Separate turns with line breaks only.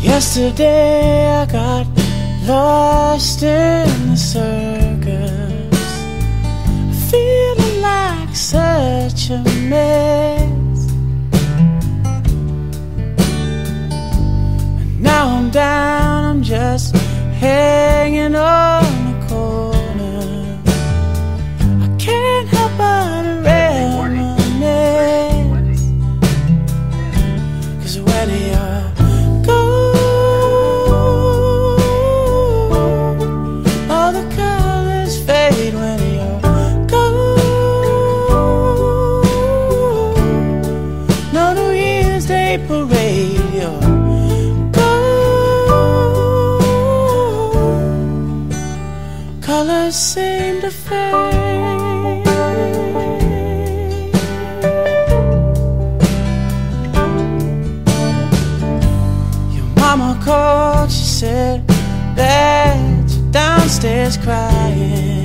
Yesterday I got lost in the circus, feeling like such a mess. And now I'm down, I'm just hanging on the corner. I can't help but reminisce, 'cause when you're parade, your gold colors seem to fade. Your mama called, she said that you're downstairs crying.